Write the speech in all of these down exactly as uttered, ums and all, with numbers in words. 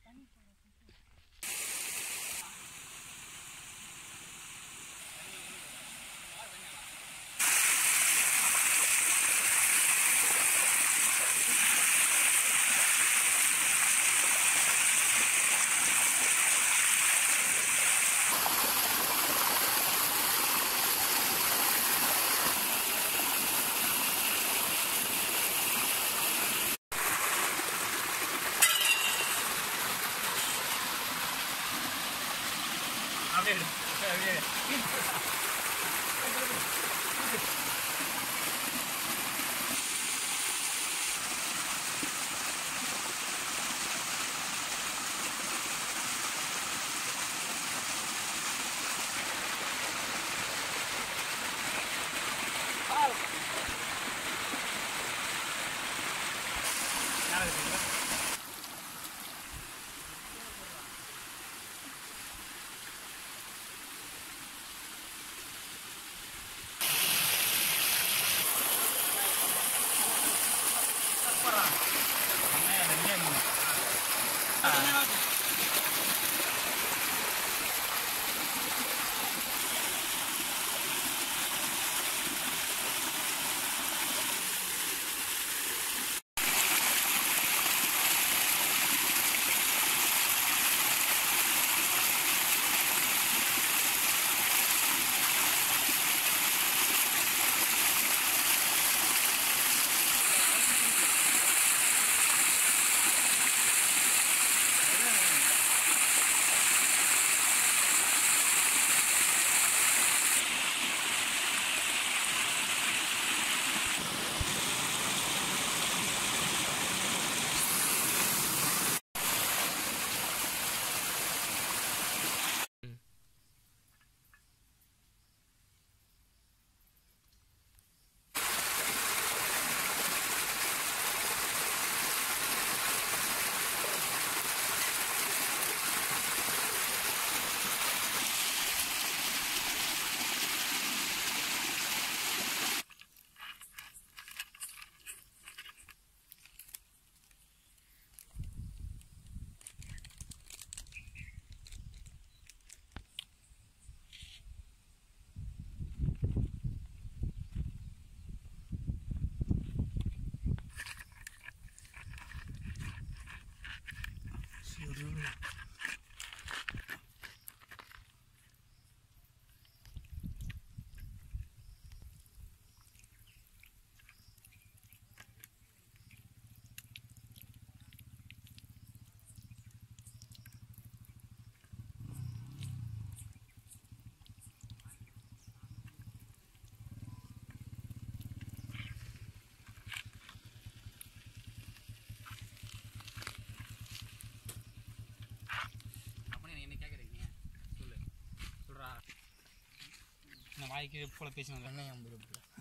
வாய்க்கு போல பேசினாங்க என்ன ஐம்பது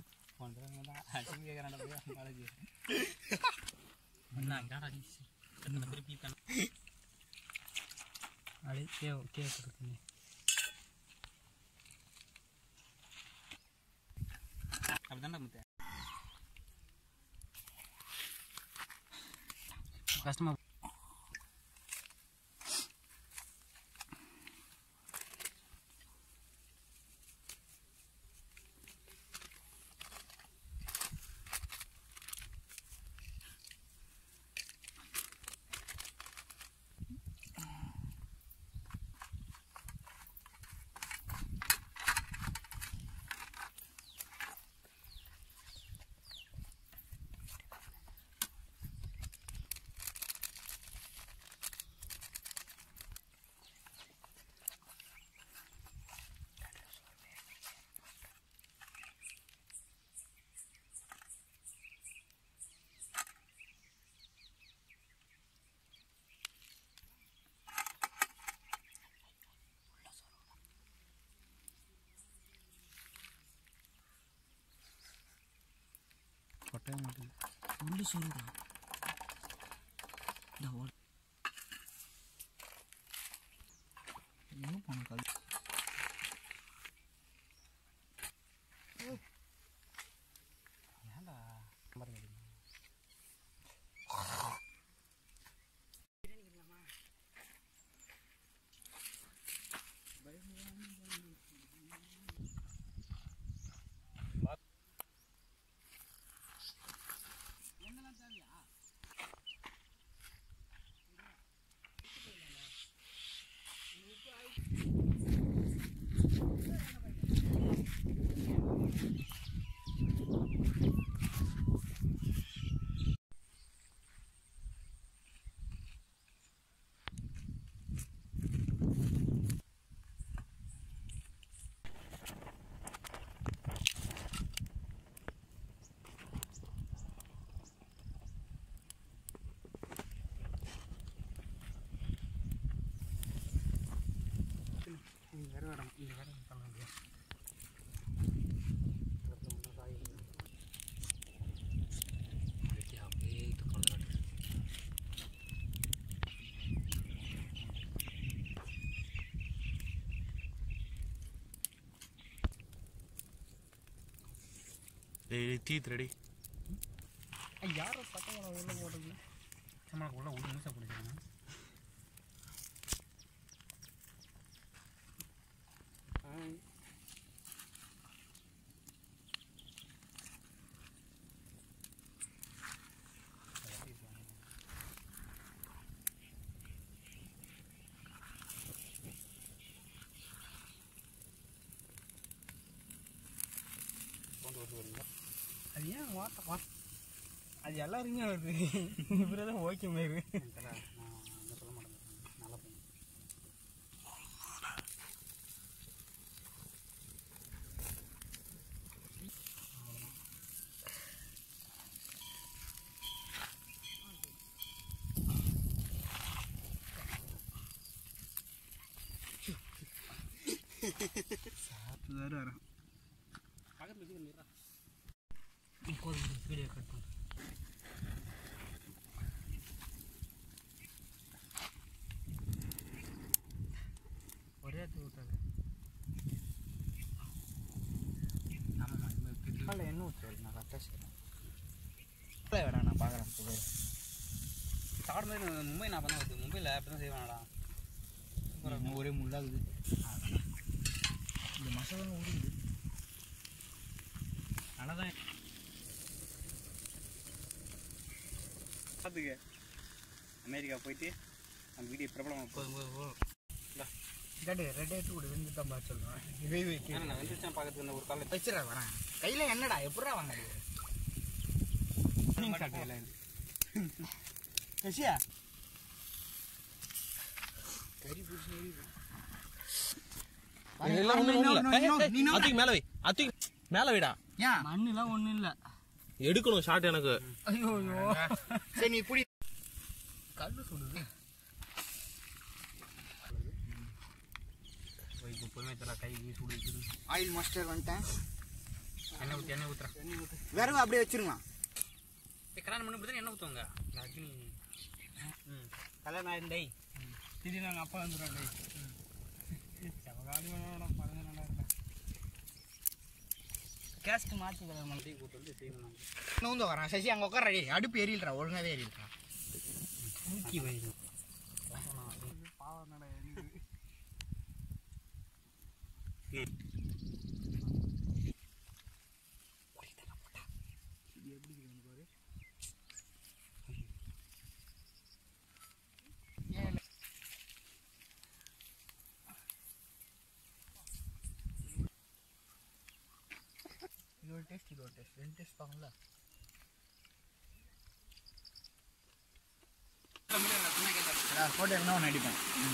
ஒன்றரை அடிச்சு கேட்குறாண்ட போய் காலேஜ் என்ன அடிச்சு திருப்பி அடி கே கேட்குறதுங்க அப்படிதான்டா முத்த கஷ்டமா கொட்டவே மாட்டேங்குது உள்ளு சொல்லுடா எங்கே போன கல் ஏன்டா பிரியாணி தீத்து ரெடி யாரோ சட்டம் உள்ள போடுறது நம்மளுக்கு உள்ள ஒரு நிமிஷம் பிடிச்சிருங்க அது ஏன் வாட்ட வா அது எல்லாருமே வருது இப்படி தான் ஓகே மாரி நான் சொல்ல மாட்டேன் நல்லா பண்ணு சாப்பிட்டு வேறு வரேன் பக்கத்தில் வச்சுக்கிறேன் இப்போது வீடியோ கட் பண்ணு ஒரே ஊற்றாது ஆமாம்மா என்ன ஊற்று நான் கரெக்டாக செய்கிறேன் வேடா நான் பார்க்குறேன் புகழ் சாப்பிட மாதிரி மும்பை நான் பண்ண வருது மும்பையில் அப்படி தான் செய்வானடா ஒரே முள்ளாகுது இந்த மசாலா உருகுது நல்லா தான் பார்த்துக்க அமெரிக்கா போயிட்டு அந்த வீடியோ பிரபலம் போதும் போதும் போதும் கேட்டு ரெட் எடுத்து கூட வெந்து தான் பார்த்து சொல்லுவேன் இவை வைக்க நான் வந்துச்சேன் பார்க்கறதுக்கு ஒரு காலையில் வச்சுடா வரேன் கையில் என்னடா எப்படா வாங்க கசியா கறி பிடிச்சி மேல வை அத்துக்கு மேல வைடா மண்ணுலாம் ஒண்ணும் இல்ல எடுக்கணும் ஷாட் எனக்கு ஐயோ சரி நீ புடி கல்லு சொல்லுது பொறுமை தர கை சுடு வைக்குது ஆயில் மாஸ்டர் வந்துட்டேன் எண்ணெய் ஊற்றி எண்ணெய் ஊற்றுறேன் எண்ணெய் ஊற்று விறகு அப்படியே வச்சிருங்க கல்யாணம் பண்ணி இப்படி எண்ணெய் ஊற்றுவாங்க அக்னி ம் கல்யாணம் ஆயிருந்தே திடீர்னு நாங்கள் அப்பா வந்துடுறோம் டே செவகாலி வேணும் பழங்க நல்லா இருக்கேன் கேஸ்ட்டு மாற்றி கல்யாணம் டீ கூட்டு வந்து செய்யணும் நான் வந்து வரேன் சசி அங்கே உட்கார அடுப்பு எரியல்றா ஒழுங்காகவே எரியல்றா தூக்கி வயிறு பாவம் நட இதோட டேஸ்ட் இதோட டேஸ்ட் ரெண்டு டேஸ்ட் பார்க்கல போட்டு என்ன ஒன்று அடிப்பேன்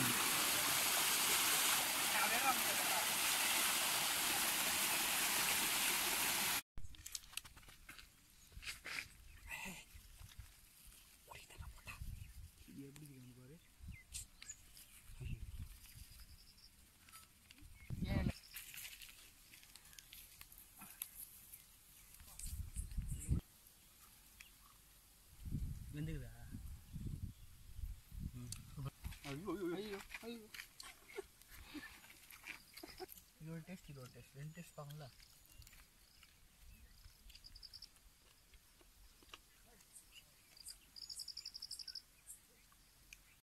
வெந்துக்குதா ஐயோ ஐயோ ஐயோ இதோட டேஸ்ட் இதோட டேஸ்ட் ரெண்டு டேஸ்ட் பார்க்கல